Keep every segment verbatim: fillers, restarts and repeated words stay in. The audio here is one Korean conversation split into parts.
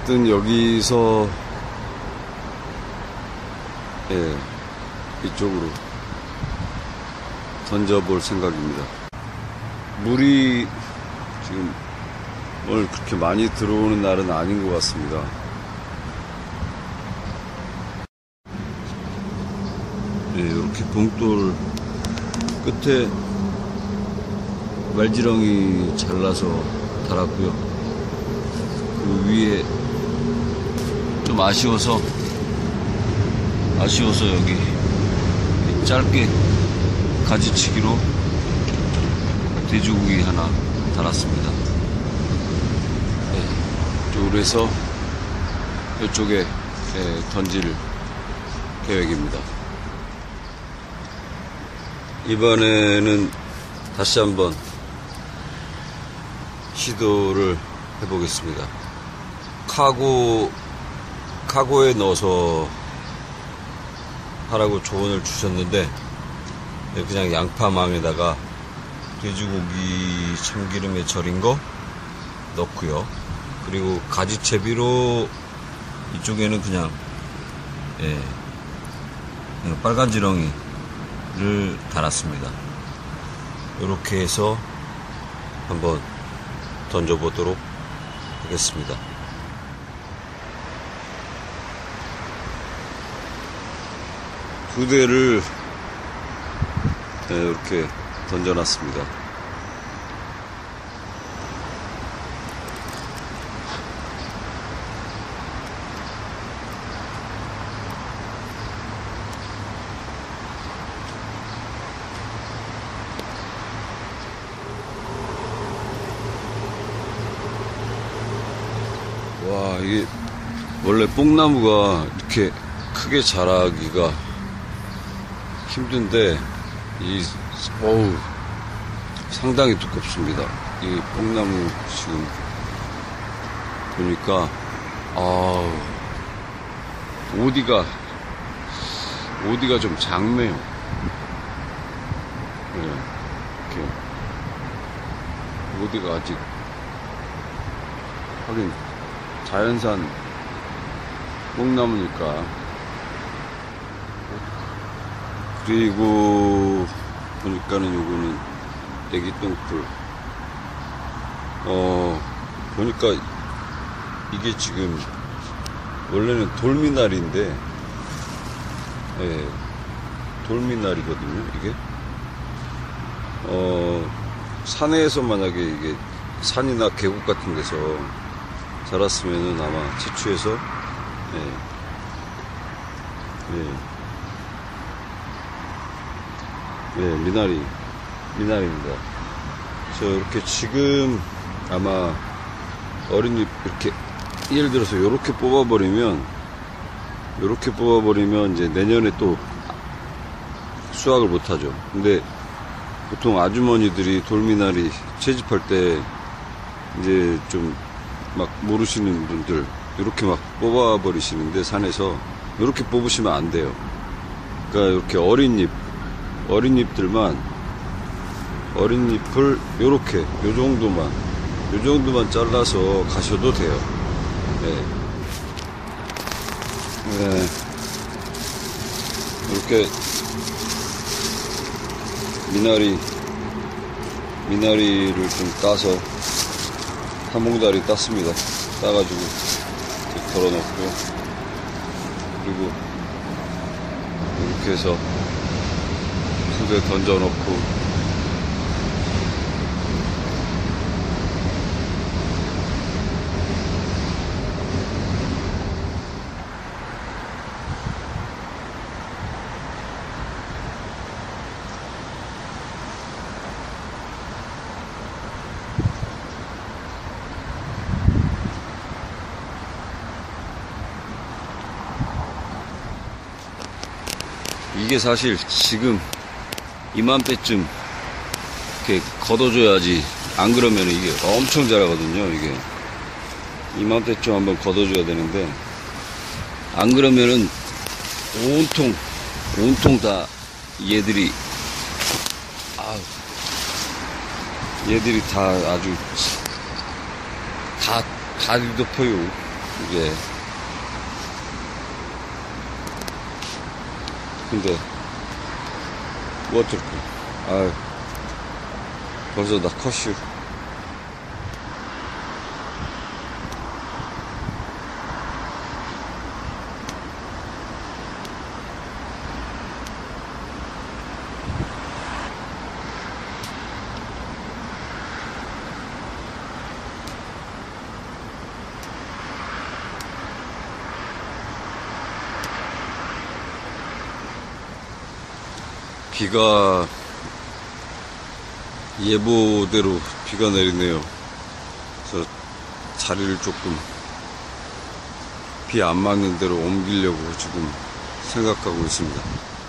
어쨌든 여기서 예, 이쪽으로 던져볼 생각입니다. 물이 지금 오늘 그렇게 많이 들어오는 날은 아닌 것 같습니다. 예, 이렇게 봉돌 끝에 말지렁이 잘라서 달았고요. 그 위에 좀 아쉬워서 아쉬워서 여기 짧게 가지치기로 돼지고기 하나 달았습니다. 네, 이쪽으로 해서 이쪽에 네, 던질 계획입니다. 이번에는 다시 한번 시도를 해보겠습니다. 카고, 카고에 넣어서 하라고 조언을 주셨는데, 그냥 양파망에다가 돼지고기 참기름에 절인 거 넣고요. 그리고 가지채비로 이쪽에는 그냥, 예, 그냥 빨간 지렁이를 달았습니다. 이렇게 해서 한번 던져보도록 하겠습니다. 두 대를 네, 이렇게 던져놨습니다. 와, 이게 원래 뽕나무가 이렇게 크게 자라기가 힘든데 이 어우 상당히 두껍습니다. 이 뽕나무 지금 보니까 아 오디가 오디가 좀 작네요. 네, 이렇게 오디가 아직 하긴 자연산 뽕나무니까. 그리고 보니까는 요거는 애기 똥풀. 어 보니까 이게 지금 원래는 돌미나리인데, 예, 돌미나리거든요. 이게 어 산에서 만약에 이게 산이나 계곡 같은 데서 자랐으면은 아마 채취해서 예, 예. 예, 미나리, 미나리입니다. 그래서 이렇게 지금 아마 어린잎 이렇게 예를 들어서 이렇게 뽑아버리면, 이렇게 뽑아버리면 이제 내년에 또 수확을 못하죠. 근데 보통 아주머니들이 돌미나리 채집할 때 이제 좀 막 모르시는 분들 이렇게 막 뽑아버리시는데, 산에서 이렇게 뽑으시면 안 돼요. 그러니까 이렇게 어린 잎, 어린 잎들만, 어린 잎을 요렇게 요 정도만 요 정도만 잘라서 가셔도 돼요. 네. 네. 이렇게 미나리 미나리를 좀 따서 한 몽다리 땄습니다. 따가지고 이렇게 덜어놓고요. 그리고 이렇게 해서 두 대 던져놓고, 이게 사실 지금 이맘때쯤 이렇게 걷어줘야지, 안 그러면 이게 엄청 자라거든요. 이게 이맘때쯤 한번 걷어줘야 되는데, 안 그러면은 온통 온통 다 얘들이 아 얘들이 다 아주 다 다 덮어요. 이게. 근데 뭐 어쩔 거야. 아유, 벌써 나 컷슈. 비가 예보대로 비가 내리네요. 그래서 자리를 조금 비 안 맞는 데로 옮기려고 지금 생각하고 있습니다.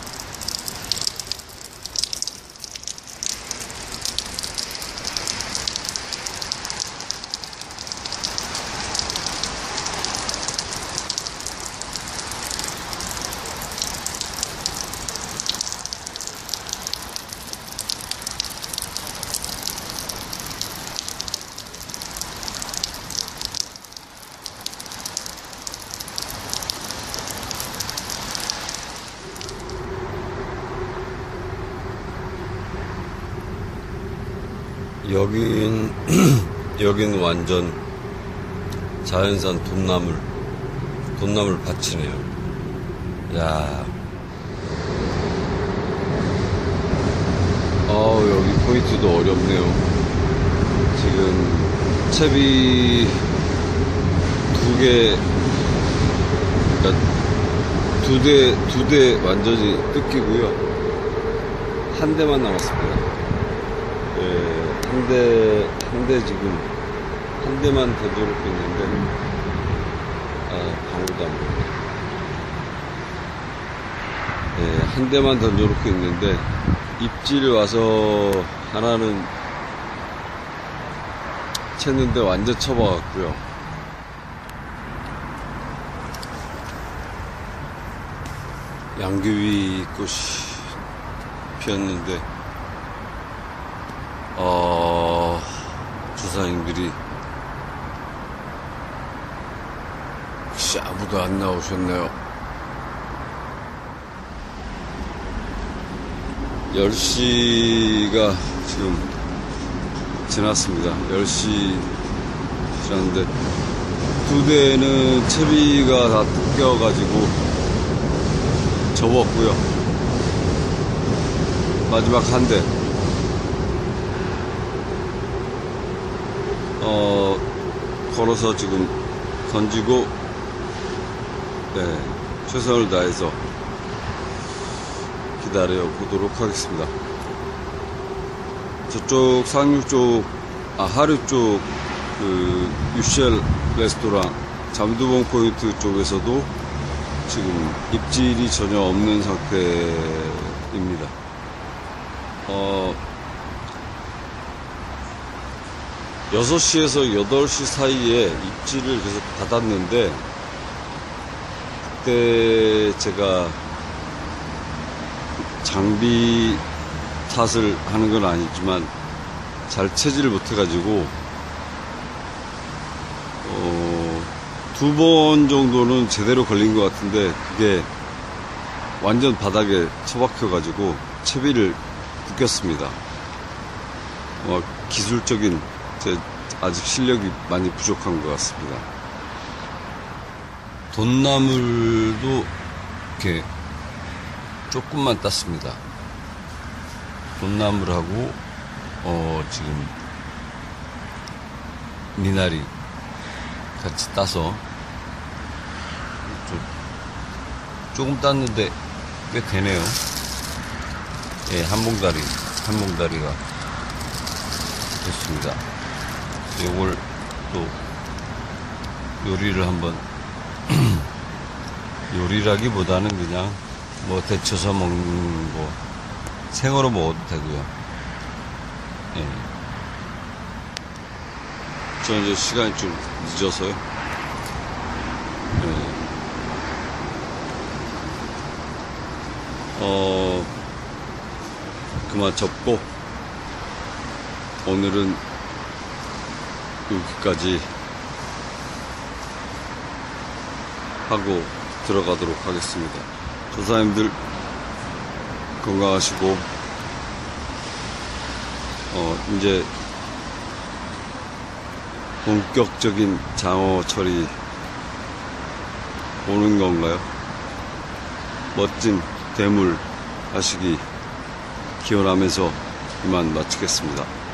여긴 여긴 완전 자연산 돈나물 돈나물 밭이네요. 야, 어 여기 포인트도 어렵네요. 지금 채비 두 개, 그러니까 두 대 두 대 완전히 뜯기고요. 한 대만 남았습니다. 예. 한 대, 한 대 지금, 한 대만 더 노릇고 있는데, 아, 방울도 안 보여. 예, 한 대만 더 노릇고 있는데, 입질 와서 하나는 챘는데 완전 쳐박았고요. 양귀비 꽃이 피었는데, 어, 조사님들이 혹시 아무도 안 나오셨네요. 열 시가 지금 지났습니다. 열 시 지났는데 두 대는 채비가 다 뜯겨가지고 접었고요. 마지막 한 대 어, 걸어서 지금 던지고, 네, 최선을 다해서 기다려 보도록 하겠습니다. 저쪽 상류 쪽, 아, 하류 쪽, 그, 유쉘 레스토랑, 잠두봉 포인트 쪽에서도 지금 입질이 전혀 없는 상태입니다. 어, 여섯 시에서 여덟 시 사이에 입질을 계속 받았는데, 그때 제가 장비 탓을 하는 건 아니지만 잘 채지를 못해가지고 어, 두 번 정도는 제대로 걸린 것 같은데 그게 완전 바닥에 처박혀가지고 채비를 묶였습니다. 어, 기술적인 제 아직 실력이 많이 부족한 것 같습니다. 돈나물도 이렇게 조금만 땄습니다. 돈나물하고 어 지금 미나리 같이 따서 좀 조금 땄는데 꽤 되네요. 예, 한 봉다리 한 봉다리가 됐습니다. 요걸 또 요리를 한번 요리라기보다는 그냥 뭐 데쳐서 먹는 거 생으로 먹어도 되고요. 예. 저 이제 시간이 좀 늦어서요. 예. 어 그만 접고 오늘은 여기까지 하고 들어가도록 하겠습니다. 조사님들 건강하시고, 어, 이제 본격적인 장어철이 오는 건가요? 멋진 대물 하시기 기원하면서 이만 마치겠습니다.